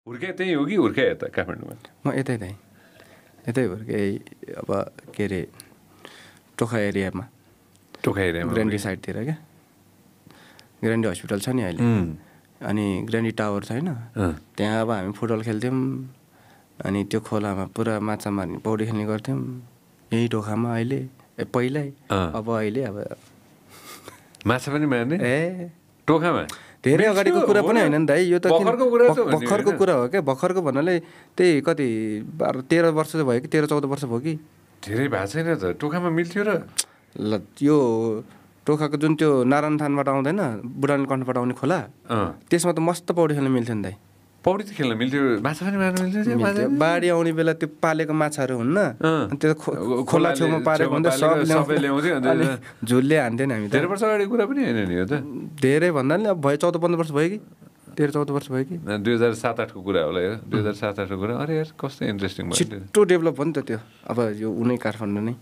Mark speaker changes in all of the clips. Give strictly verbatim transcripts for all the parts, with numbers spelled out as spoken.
Speaker 1: हुर्के त्यही हो कि हुर्के यता काठमाडौँमा?
Speaker 2: म यतै त्यहीँ यतै हुर्के अब के अरे टोखा एरियामा
Speaker 1: टोखा एरियामा
Speaker 2: ग्रान्डी साइडतिर क्या ग्रान्डी हस्पिटल छ नि अहिले अनि ग्रान्डी टावर छ होइन त्यहाँ अब हामी फुटबल खेल्थ्यौँ अनि त्यो खोलामा पुरा माछा मार्ने पौडी खेल्ने गर्थ्यौँ यही टोखामा अहिले ए पहिल्यै अब अहिले अब
Speaker 1: माछा पनि मार्ने
Speaker 2: ए
Speaker 1: टोखामा
Speaker 2: धेरै अगाडिको कुरा पनि होइन नि दाइ यो त
Speaker 1: भर्खरको कुरा
Speaker 2: भर्खरको कुरा हो क्या भर्खरको भन्नाले त्यही कति बाह्र तेह्र वर्ष भयो कि तेह्र चौध वर्ष भयो कि
Speaker 1: धेरै भएको छैन त टोखामा मिल्थ्यो र
Speaker 2: ल यो टोखाको जुन त्यो नारायण थानबाट आउँदैन बुढानी कण्ठबाट आउने खोला त्यसमा त मस्त पौडी खेल्न मिल्थ्यो नि दाइ
Speaker 1: पौडी त खेल्न मिल्थ्यो माछा पनि मार्न मिल्थ्यो
Speaker 2: बाढी आउने बेला त्यो पालेको माछाहरू हुन्न त्यो खोला छेउमा पारेको हुन्थ्यो सब
Speaker 1: ल्याउँथ्यो
Speaker 2: झुलले हान्थेन हामी
Speaker 1: धेरै वर्ष अगाडि कुरा पनि होइन नि यो त
Speaker 2: धेरै भन्दा नि अब भयो चौध पन्ध्र वर्ष भयो कि तेह्र चौध वर्ष भयो कि
Speaker 1: दुई हजार सात आठको कुरा होला यो दुई हजार सात आठको कुरा अरे यार कस्तो इन्ट्रेस्टिङ भयो
Speaker 2: छिट्टो डेभलप भयो नि त त्यो अब यो उनै काठमाडौँ नै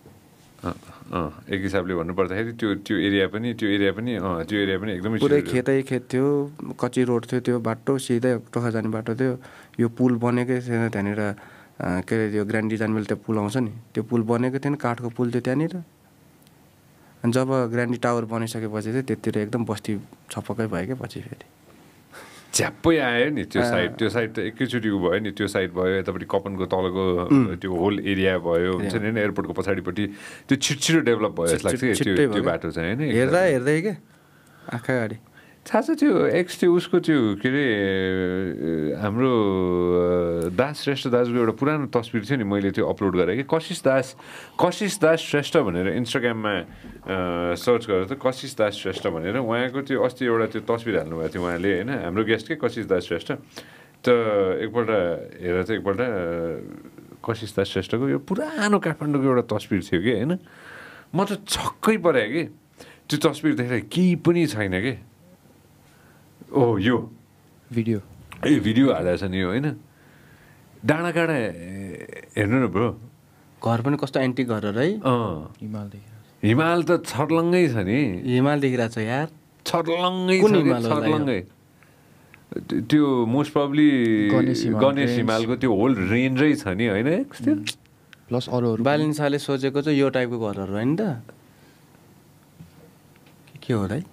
Speaker 1: एक हिसाबले भन्नुपर्दाखेरि त्यो त्यो एरिया पनि त्यो एरिया पनि त्यो एरिया पनि एकदमै
Speaker 2: पुरै खेतै खेत थियो कच्ची रोड थियो त्यो बाटो सिधै टोखा जाने बाटो थियो यो पुल बनेकै थिएन त्यहाँनिर के अरे त्यो ग्रान्डी जाने बेला त्यो पुल आउँछ नि त्यो पुल बनेको थिएन काठको पुल थियो त्यहाँनिर अनि जब ग्रान्डी टावर बनिसकेपछि चाहिँ त्यतिर एकदम बस्ती छपक्कै भयो क्या पछि फेरि
Speaker 1: झ्याप्पै आयो नि त्यो साइड त्यो साइड त एकैचोटिको भयो नि त्यो साइड भयो यतापट्टि कपनको तलको त्यो होल एरिया भयो हुन्छ नि होइन एयरपोर्टको पछाडिपट्टि त्यो छिटो छिटो डेभलप भयो जस्तो लाग्छ त्यो त्यो बाटो चाहिँ होइन
Speaker 2: हेर्दा हेर्दै क्या आँखा अगाडि
Speaker 1: थाहा छ त्यो एक्स त्यो उसको त्यो के अरे हाम्रो दास श्रेष्ठ दासको एउटा पुरानो तस्बिर थियो नि मैले त्यो अपलोड गरेँ कि कशिश दास कशिश दास श्रेष्ठ भनेर इन्स्टाग्राममा सर्च गरेर त कशिश दास श्रेष्ठ भनेर उहाँको त्यो अस्ति एउटा त्यो तस्बिर हाल्नुभएको थियो उहाँले होइन हाम्रो गेस्ट के कशिश दास श्रेष्ठ त एकपल्ट हेरेर चाहिँ एकपल्ट कशिश दास श्रेष्ठको यो पुरानो काठमाडौँको एउटा तस्बिर थियो कि होइन म त छक्कै परेँ कि त्यो तस्बिर देखेर केही पनि छैन कि ओ यो
Speaker 2: भिडियो
Speaker 1: ए भिडियो हालेको छ नि यो होइन डाँडा काँडा हेर्नु न ब्रो
Speaker 2: घर पनि कस्तो एन्टिक घर है
Speaker 1: हिमाल हिमाल त छर्लङ्गै छ नि
Speaker 2: हिमाल देखिरहेको छ यार
Speaker 1: छर्लङ्गै छ छर्लङ्गै त्यो मोस्ट प्रब्ली गणेश हिमालको त्यो होल रेन्जै छ नि होइन
Speaker 2: प्लस अरू बालिन्साले सोचेको चाहिँ यो टाइपको घरहरू होइन त के हो है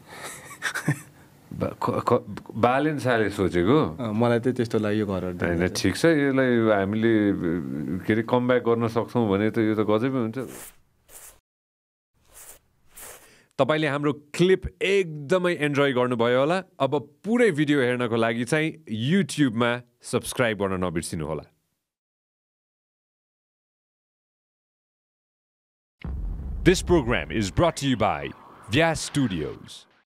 Speaker 1: बालेन शाहले सोचेको
Speaker 2: मलाई चाहिँ त्यस्तो लाग्यो घरहरू
Speaker 1: होइन ठिक छ यसलाई हामीले के अरे कमब्याक गर्न सक्छौँ भने त यो त गजबै हुन्छ तपाईँले हाम्रो क्लिप एकदमै एन्जोय गर्नुभयो होला अब पुरै भिडियो हेर्नको लागि चाहिँ युट्युबमा सब्सक्राइब गर्न नबिर्सिनु होला This program is brought to you by Vyas Studios.